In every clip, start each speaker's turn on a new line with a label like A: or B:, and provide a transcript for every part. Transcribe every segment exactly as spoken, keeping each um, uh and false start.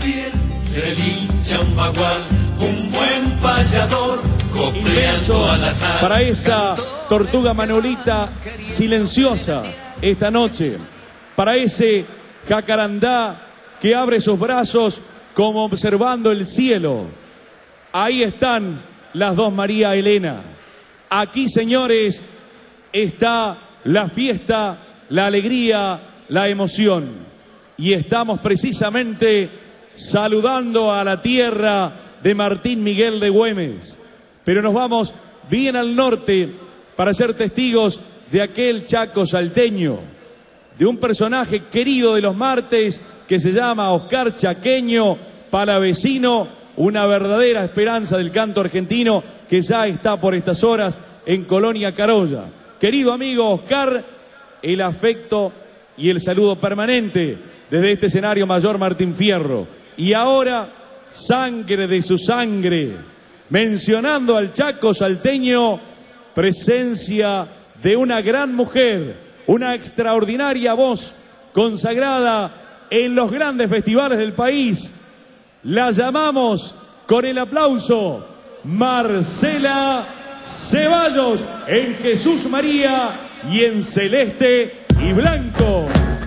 A: fiel, relincha un bagual, un buen payador, copleando al azar.
B: Para esa tortuga Manolita silenciosa esta noche, para ese jacarandá que abre sus brazos como observando el cielo. Ahí están las dos María Elena. Aquí, señores, está la fiesta, la alegría, la emoción. Y estamos precisamente saludando a la tierra de Martín Miguel de Güemes. Pero nos vamos bien al norte para ser testigos de aquel Chaco salteño, de un personaje querido de los martes que se llama Oscar Chaqueño, palavecino, una verdadera esperanza del canto argentino que ya está por estas horas en Colonia Carolla. Querido amigo Oscar, el afecto y el saludo permanente desde este escenario mayor Martín Fierro. Y ahora, sangre de su sangre, mencionando al Chaco salteño, presencia de una gran mujer, una extraordinaria voz consagrada en los grandes festivales del país. La llamamos con el aplauso Marcela Ceballos en Jesús María y en Celeste y Blanco.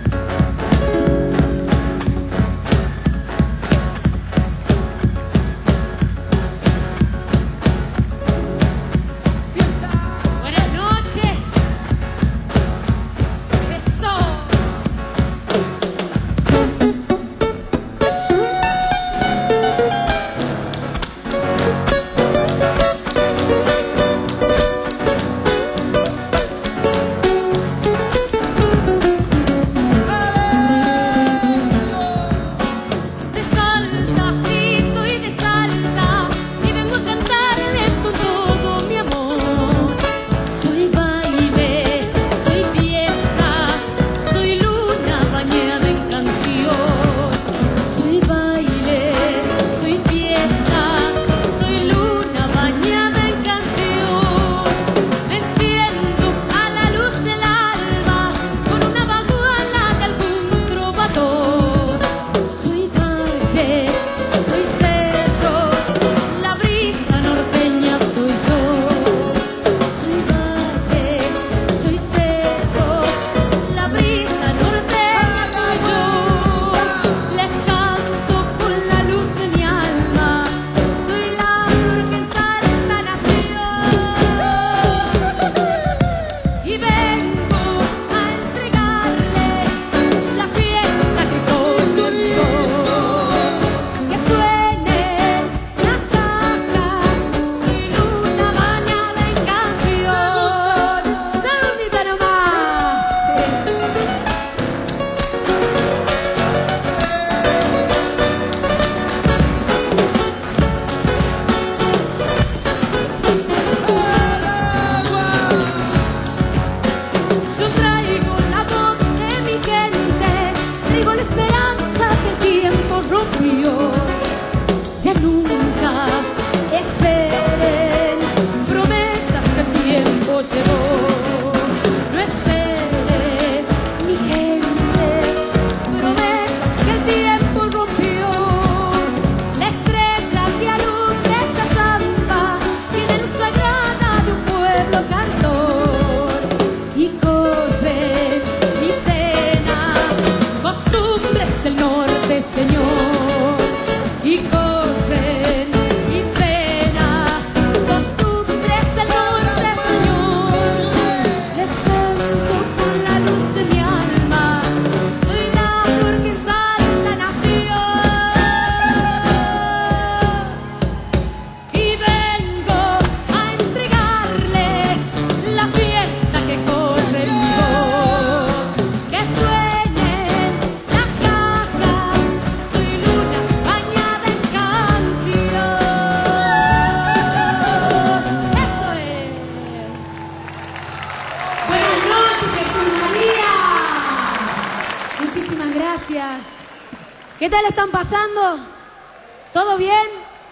C: ¿Qué tal están pasando? ¿Todo bien?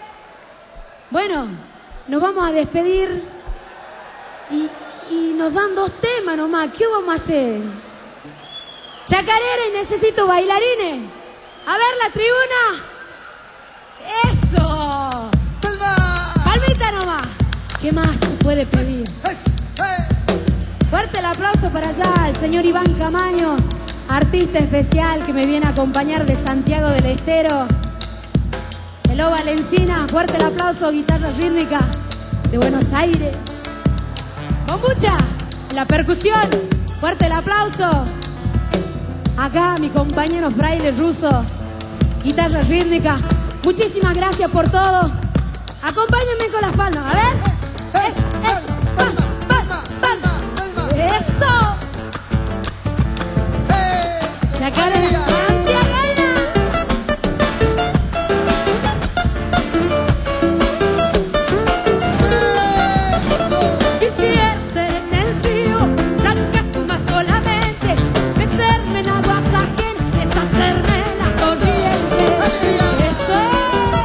C: Bueno, nos vamos a despedir y, y nos dan dos temas nomás. ¿Qué vamos a hacer? Chacarera y necesito bailarines. A ver la tribuna. ¡Eso!
D: ¡Palma!
C: ¡Palmita nomás! ¿Qué más se puede pedir? Fuerte el aplauso para allá al señor Iván Camaño, artista especial que me viene a acompañar de Santiago del Estero. Hello Valencina, fuerte el aplauso, guitarra rítmica de Buenos Aires. Bombucha, la percusión, fuerte el aplauso. Acá mi compañero Fraile Russo, guitarra rítmica. Muchísimas gracias por todo. Acompáñenme con las palmas, a ver. Es, es, palma, palma, palma. Eso. Sacale la santiagueña. Quisiera ser en el río, blancas tumbas solamente, mecerme en aguas ajenas, deshacerme en la corriente. Eso es.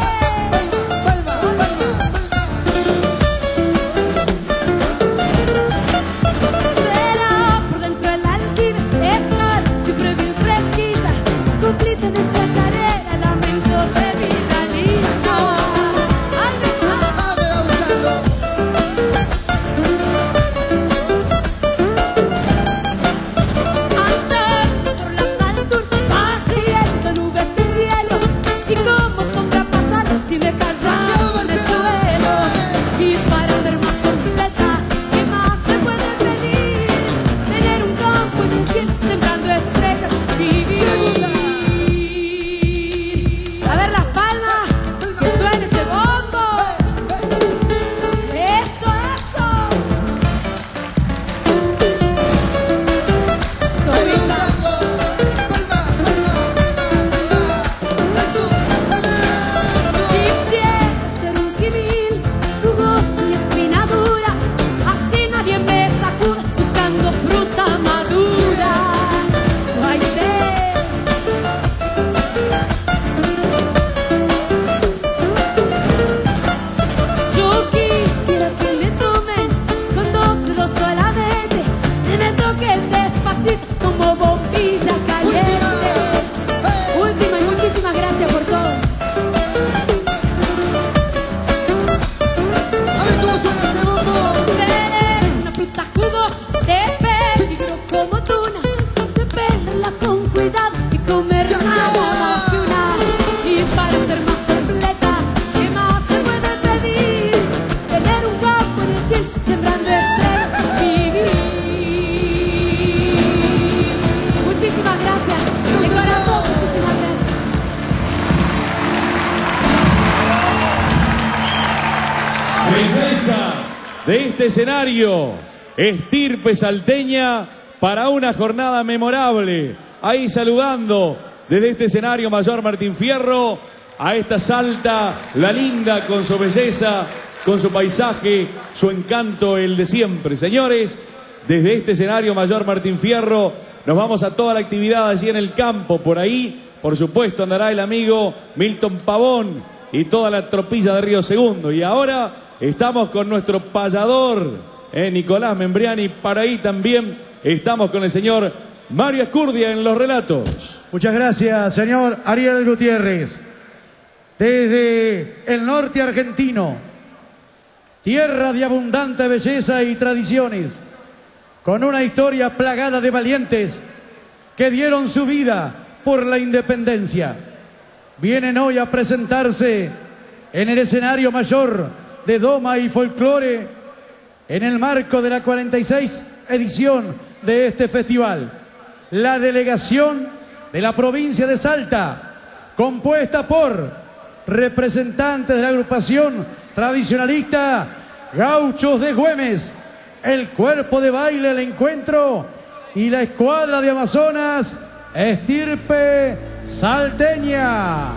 B: De este escenario, estirpe salteña para una jornada memorable. Ahí saludando desde este escenario Mayor Martín Fierro a esta Salta, la linda con su belleza, con su paisaje, su encanto, el de siempre. Señores, desde este escenario Mayor Martín Fierro nos vamos a toda la actividad allí en el campo. Por ahí, por supuesto, andará el amigo Milton Pavón y toda la tropilla de Río Segundo. Y ahora estamos con nuestro payador, eh, Nicolás Membriani. Para ahí también estamos con el señor Mario Escurdia en los relatos.
E: Muchas gracias, señor Ariel Gutiérrez. Desde el norte argentino, tierra de abundante belleza y tradiciones, con una historia plagada de valientes que dieron su vida por la independencia, vienen hoy a presentarse en el escenario mayor de Doma y Folclore en el marco de la cuarenta y seis edición de este festival. La delegación de la provincia de Salta, compuesta por representantes de la agrupación tradicionalista Gauchos de Güemes, el cuerpo de baile El Encuentro y la escuadra de Amazonas Estirpe Salteña.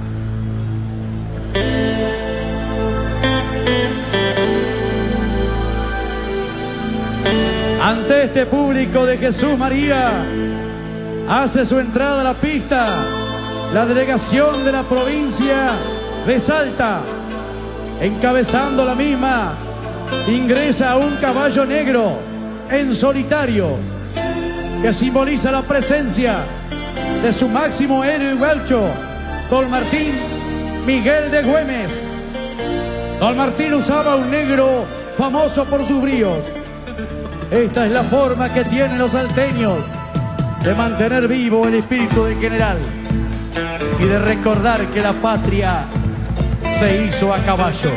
E: Ante este público de Jesús María hace su entrada a la pista la delegación de la provincia de Salta. Encabezando la misma ingresa un caballo negro en solitario que simboliza la presencia de su máximo héroe gaucho, Don Martín Miguel de Güemes. Don Martín usaba un negro famoso por sus bríos. Esta es la forma que tienen los salteños de mantener vivo el espíritu del general y de recordar que la patria se hizo a caballo.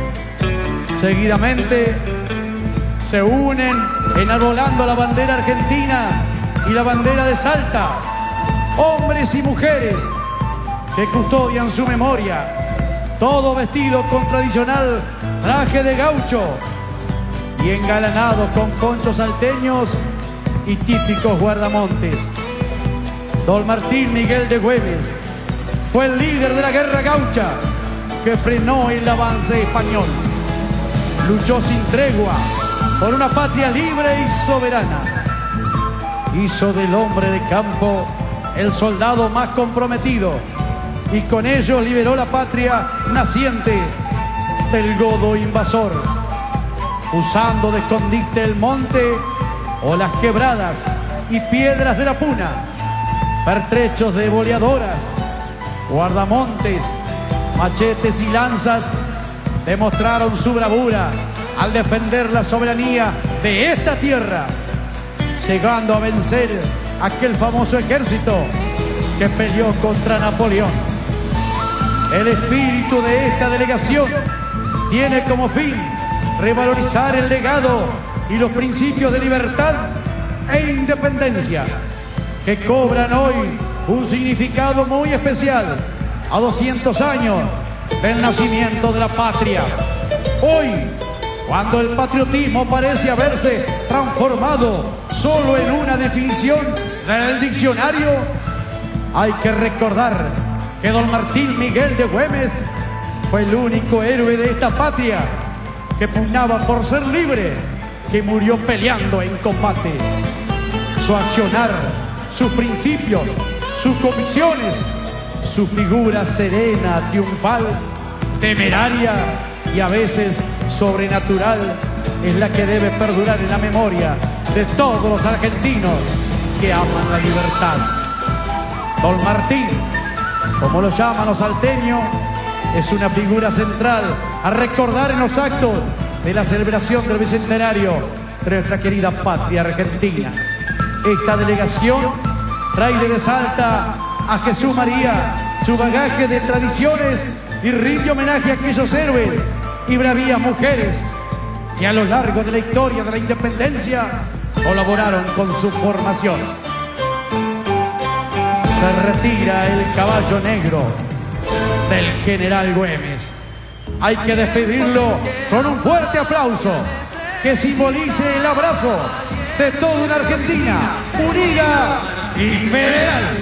E: Seguidamente se unen enarbolando la bandera argentina y la bandera de Salta, hombres y mujeres que custodian su memoria, todo vestido con tradicional traje de gaucho y engalanados con ponchos salteños y típicos guardamontes. Don Martín Miguel de Güemes fue el líder de la guerra gaucha que frenó el avance español. Luchó sin tregua por una patria libre y soberana. Hizo del hombre de campo el soldado más comprometido y con ello liberó la patria naciente del godo invasor, usando de escondite el monte o las quebradas y piedras de la puna, pertrechos de boleadoras, guardamontes, machetes y lanzas, demostraron su bravura al defender la soberanía de esta tierra, llegando a vencer aquel famoso ejército que peleó contra Napoleón. El espíritu de esta delegación tiene como fin revalorizar el legado y los principios de libertad e independencia que cobran hoy un significado muy especial a doscientos años del nacimiento de la patria. Hoy, cuando el patriotismo parece haberse transformado solo en una definición del diccionario, hay que recordar que don Martín Miguel de Güemes fue el único héroe de esta patria que pugnaba por ser libre, que murió peleando en combate. Su accionar, sus principios, sus convicciones, su figura serena, triunfal, temeraria y a veces sobrenatural es la que debe perdurar en la memoria de todos los argentinos que aman la libertad. Don Martín, como lo llaman los salteños, es una figura central a recordar en los actos de la celebración del bicentenario de nuestra querida patria argentina. Esta delegación trae de Salta a Jesús María su bagaje de tradiciones y rinde homenaje a aquellos héroes y bravías mujeres que a lo largo de la historia de la independencia colaboraron con su formación. Se retira el caballo negro del general Güemes. Hay que despedirlo con un fuerte aplauso que simbolice el abrazo de toda una Argentina unida y federal.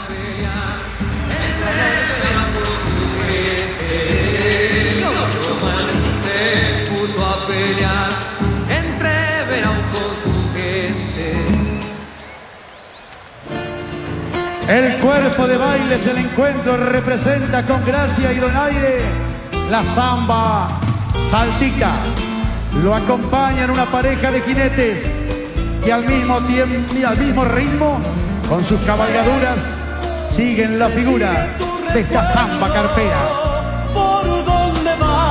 D: Se puso a pelear entre Verón con su gente.
E: El cuerpo de bailes del encuentro representa con gracia y donaire la samba saltita. Lo acompañan una pareja de jinetes y al mismo tiempo y al mismo ritmo, con sus cabalgaduras, siguen la figura de esta samba carpera.
A: Por donde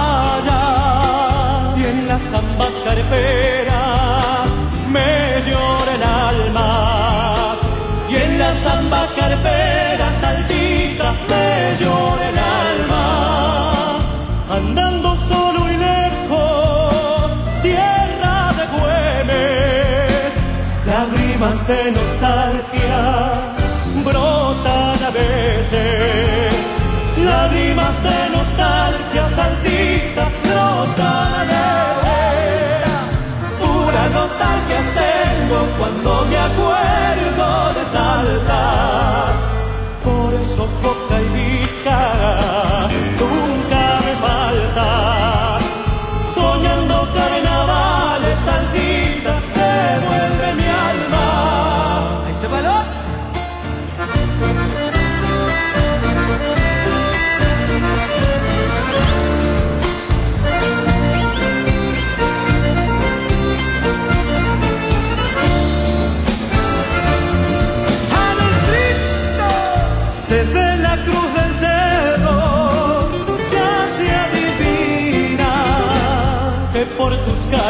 A: vaya y en la samba carpera me llora el alma, y en la samba carpera saltita me llora el alma, andando solo y lejos, tierra de Güemes, lágrimas de nostalgias brotan a veces, lágrimas de nostalgia saltita brotan a veces, puras nostalgias tengo cuando me acuerdo de Salta, por eso Coca y Vija nunca me falta, soñando carnavales saltita se vuelve mi alma. Ahí se va el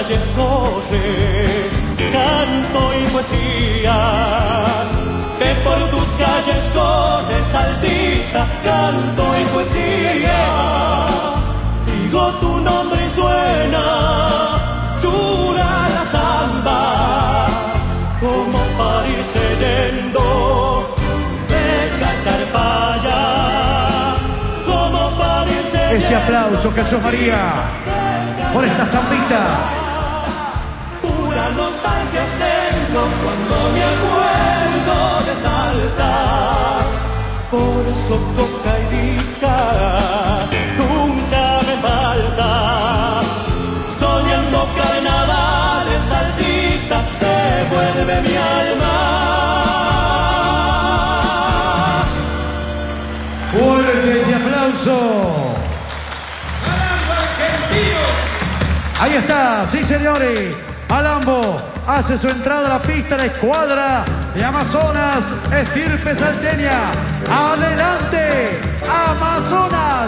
A: calles corre canto y poesías, que por tus calles corre Saltita, canto y poesía. Digo tu nombre y suena chula la samba, como París yendo de Cacharpaya, como París yendo.
E: Ese aplauso, Jesús María, por esta zambita.
A: Pura nostalgia tengo cuando me acuerdo de Salta, por eso tocadita nunca me falta. Soñando carnavales, Saltita se vuelve mi alma.
E: Fuerte ese aplauso. Ahí está, sí señores. Malambo hace su entrada a la pista, la escuadra de Amazonas, estirpe salteña. ¡Adelante, Amazonas!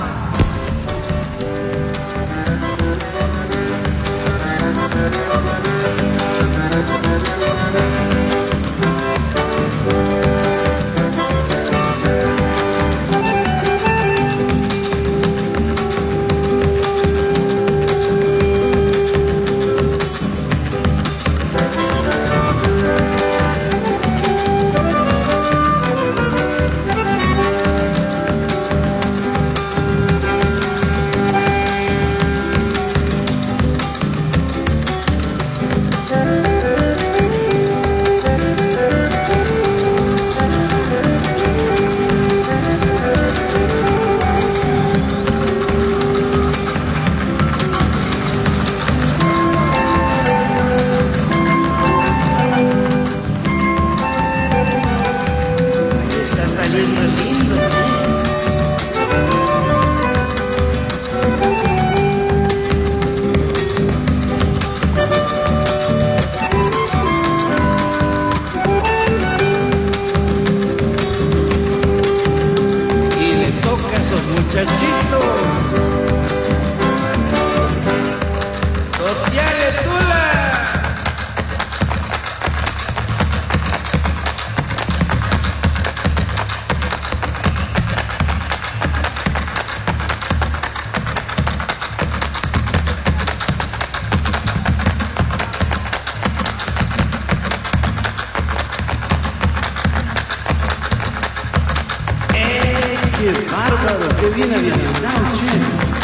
F: ¡Qué bárbaro! ¡Qué bien habían andado, che!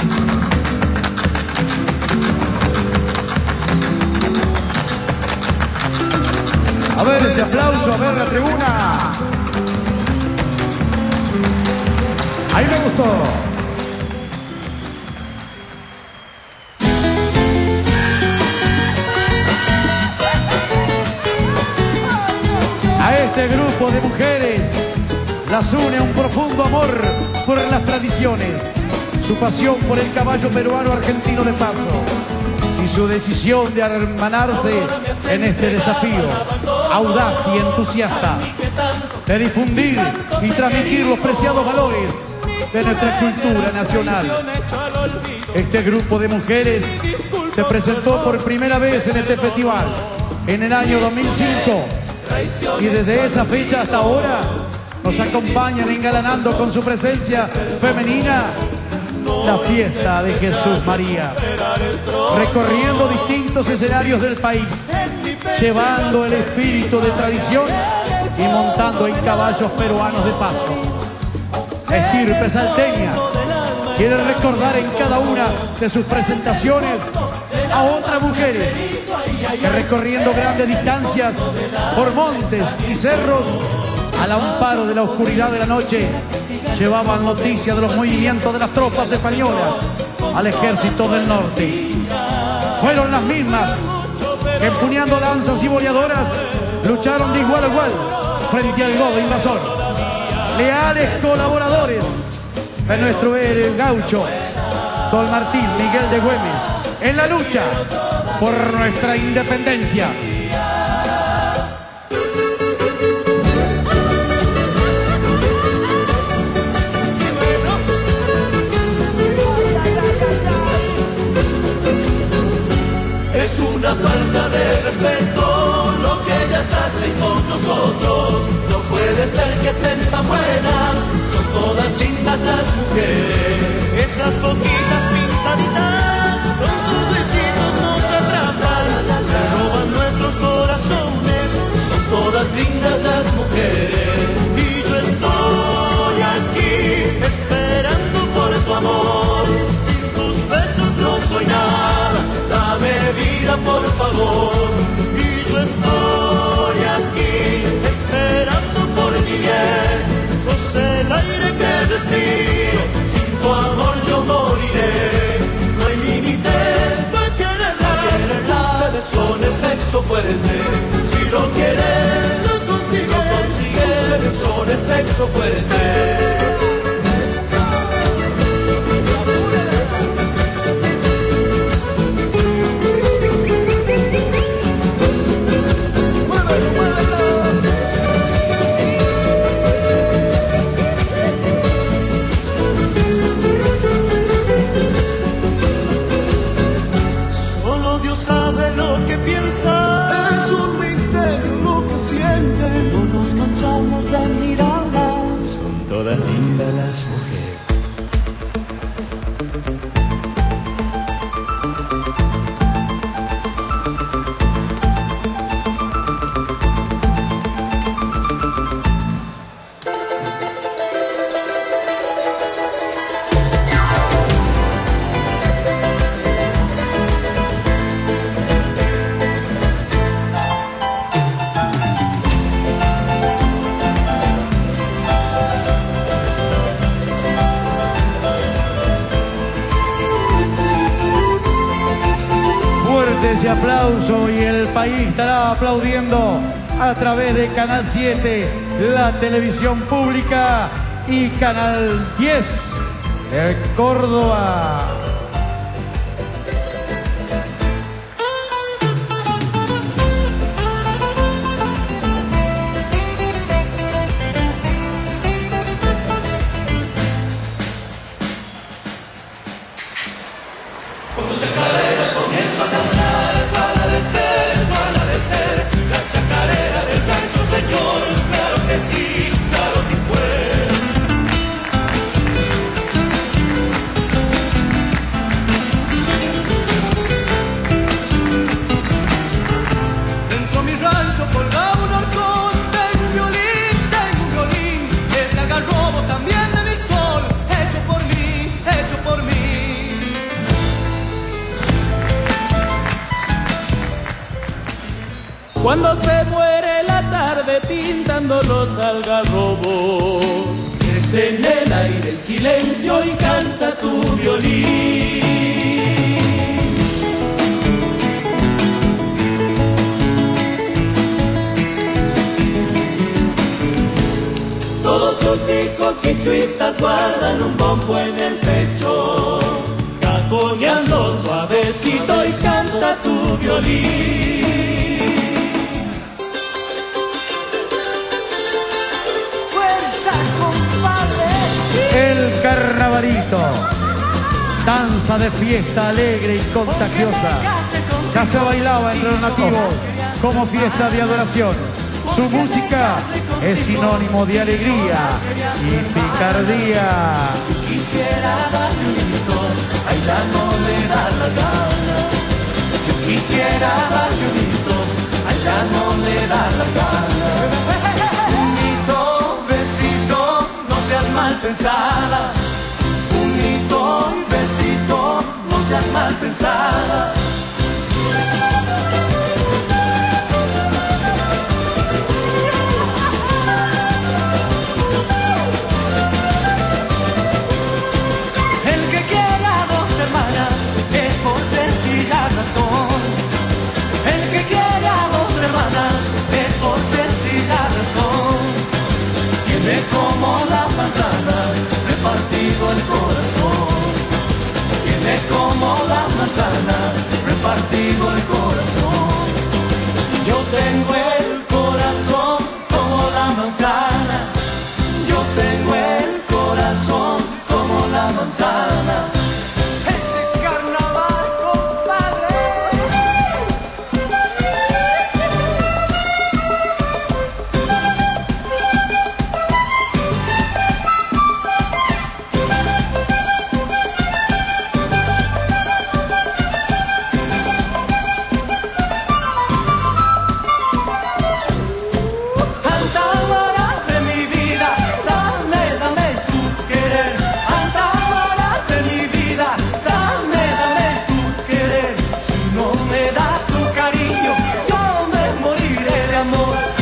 E: A ver ese aplauso, a ver la tribuna. Ahí me gustó. A este grupo de mujeres las une un profundo amor por las tradiciones, su pasión por el caballo peruano argentino de paso y su decisión de hermanarse en este desafío audaz y entusiasta de difundir y transmitir los preciados valores de nuestra cultura nacional. Este grupo de mujeres se presentó por primera vez en este festival en el año dos mil cinco y desde esa fecha hasta ahora nos acompañan engalanando con su presencia femenina la fiesta de Jesús María, recorriendo distintos escenarios del país, llevando el espíritu de tradición y montando en caballos peruanos de paso. Estirpe salteña quiere recordar en cada una de sus presentaciones a otras mujeres que recorriendo grandes distancias por montes y cerros, al amparo de la oscuridad de la noche, llevaban noticias de los movimientos de las tropas españolas al ejército del norte. Fueron las mismas que, empuñando lanzas y boleadoras, lucharon de igual a igual frente al godo invasor. Leales colaboradores de nuestro héroe gaucho, don Martín Miguel de Güemes, en la lucha por nuestra independencia.
A: Es una respeto lo que ellas hacen con nosotros. No puede ser que estén tan buenas, son todas lindas las mujeres. Esas boquitas pintaditas con sus besitos nos atrapan, se roban nuestros corazones, son todas lindas las mujeres. Y yo estoy aquí esperando por tu amor, sin tus besos no soy nada, dame vida por favor. Y yo estoy aquí esperando por mi bien, sos el aire que respiro, sin tu amor yo moriré. No hay límites para quererlas, ustedes son el sexo fuerte, si lo quieren lo consiguen, lo consiguen. Ustedes son el sexo fuerte.
G: Es un misterio lo que sienten, no nos cansamos de mirarlas,
A: son todas lindas las mujeres.
E: Ese aplauso y el país estará aplaudiendo a través de Canal siete, la televisión pública, y Canal diez de Córdoba.
H: Cuando se muere la tarde pintando los algarrobos,
A: crece en el aire el silencio y canta tu violín. Todos tus hijos quichuitas guardan un bombo en el pecho, cajoneando suavecito y canta tu violín.
E: El carnavalito, danza de fiesta alegre y contagiosa, ya se bailaba entre los nativos como fiesta de adoración. Su música es sinónimo de alegría y picardía.
A: Quisiera darle un grito, ay ya no le da la gana. Yo quisiera darle un grito, ay ya no le da la gana. Un grito, besito, no seas mal pensada. Un grito y besito, no seas mal pensada.
G: El que quiere a dos hermanas es por sencilla razón.
A: Tiene como la manzana repartido el corazón. Tiene como la manzana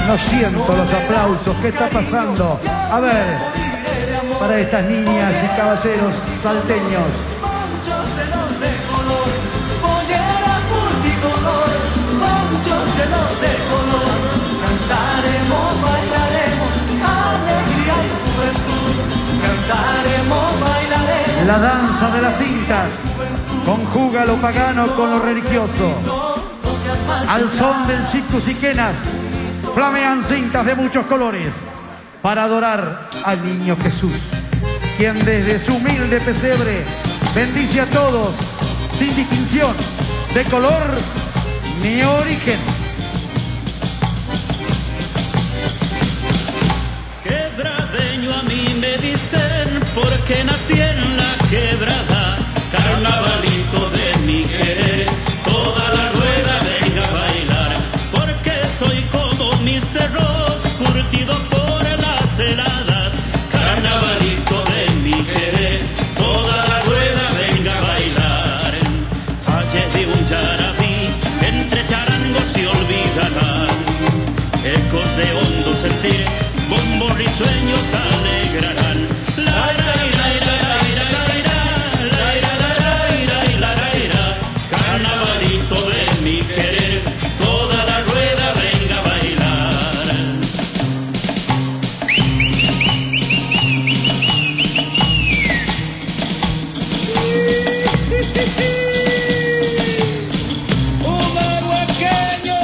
E: No siento los aplausos. ¿Qué está pasando? A ver, para estas niñas y caballeros salteños.
A: Ponchos llenos de color, polleras multicolor, ponchos llenos de color. Cantaremos, bailaremos, alegría y juventud. Cantaremos, bailaremos.
E: La danza de las cintas conjuga lo pagano con lo religioso. Al son del chicos y quenas flamean cintas de muchos colores para adorar al niño Jesús, quien desde su humilde pesebre bendice a todos sin distinción de color ni origen.
I: Quebradeño a mí me dicen porque nací en la quebrada, carnavalito de mi querer, toda la rueda venga a bailar, porque soy como mis cerros, curtido por las heladas, carnavalito de mi querer, toda la rueda venga a bailar. Valle de un yarabí, entre charangos y olvidarán, ecos de hondo sentir, bombos risueños alegrarán. La, la, la, la, la, la, carnavalito de mi querer, toda la rueda venga a bailar. Un aguaqueño.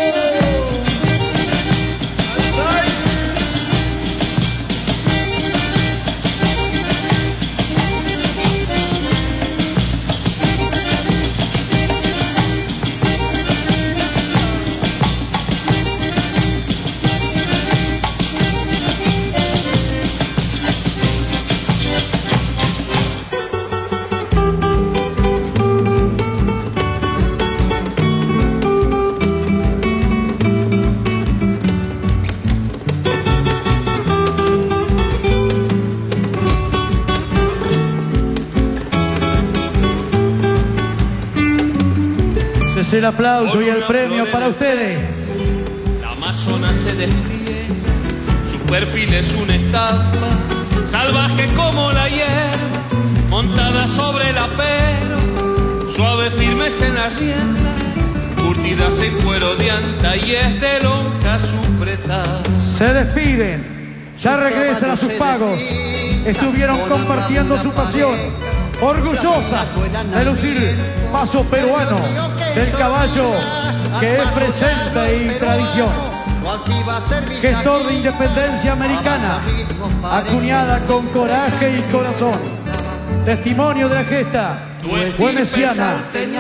E: Es el aplauso y el premio para ustedes.
H: La Amazonas se despliegue, su perfil es una estampa, salvaje como la hierba, montada sobre el apero, suave firmes en las riendas, curtidas en cuero de anta y es de lonja su pretal.
E: Se despiden, ya regresan a sus pagos. Estuvieron compartiendo su pasión, orgullosas de lucir paso peruano del caballo que es presente y tradición. Gestor de independencia americana, acuñada con coraje y corazón. Testimonio de la gesta güemesiana,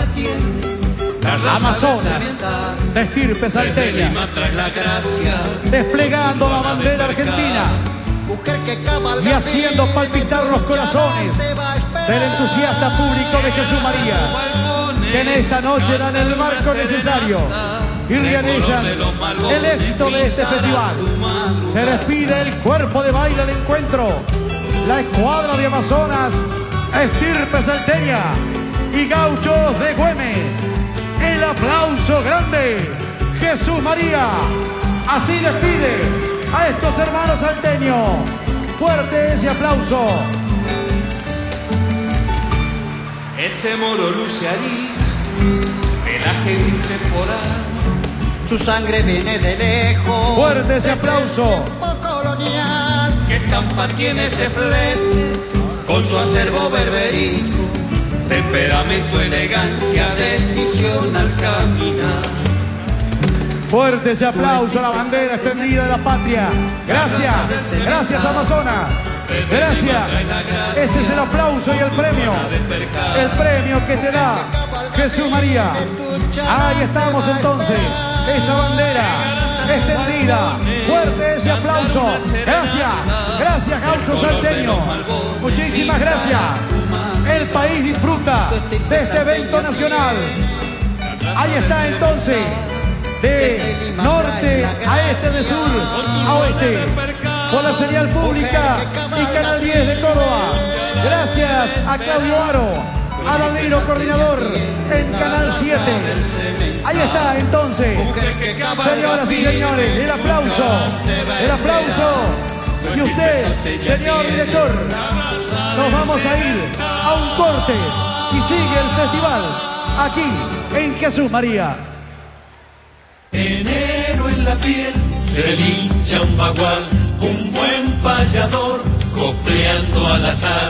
E: Amazonas, de estirpe salteña, desplegando la bandera argentina y haciendo palpitar los corazones del entusiasta público de Jesús María, que en esta noche dan el marco necesario y realizan el éxito de este festival. Se despide el cuerpo de baile del encuentro, la escuadra de Amazonas, estirpe salteña y gauchos de Güemes. El aplauso grande, Jesús María. Así despide a estos hermanos salteños. Fuerte ese aplauso.
H: Ese moro luciarí, pelaje intemporal,
J: su sangre viene de lejos.
E: Fuerte ese aplauso.
J: Colonial, ¿qué estampa tiene ese flete? Con su acervo berberismo, temperamento, elegancia, decisión al caminar.
E: Fuerte ese aplauso a la bandera extendida de la patria. Gracias, gracias Amazonas. Gracias. Ese es el aplauso y el premio. El premio que te da Jesús María. Ahí estamos entonces. Esa bandera extendida. Fuerte ese aplauso. Gracias. Gracias, gaucho salteño. Muchísimas gracias. El país disfruta de este evento nacional. Ahí está entonces. De norte a este, de sur a oeste, por la señal pública y Canal diez de Córdoba. Gracias a Claudio Aro, Aladino, coordinador en Canal siete. Ahí está entonces, señoras y señores, el aplauso, el aplauso. Y usted, señor director, nos vamos a ir a un corte y sigue el festival aquí en Jesús María.
A: Enero en la piel, relincha un bagual, un buen payador, copleando al azar.